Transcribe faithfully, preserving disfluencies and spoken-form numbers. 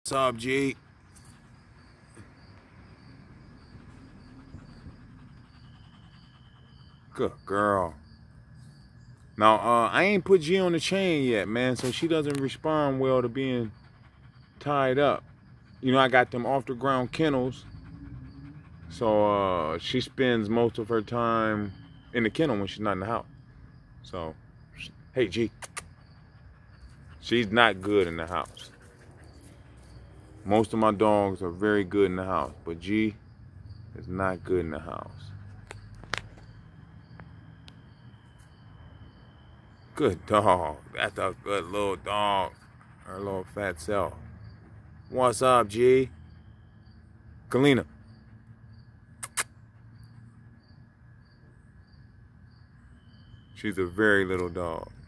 What's up, G? Good girl. Now, uh, I ain't put G on the chain yet, man, so she doesn't respond well to being tied up. You know, I got them off the ground kennels, so uh, she spends most of her time in the kennel when she's not in the house. So, hey, G. She's not good in the house. Most of my dogs are very good in the house, but G is not good in the house. Good dog. That's a good little dog. Her little fat self. What's up, G? Galena. She's a very little dog.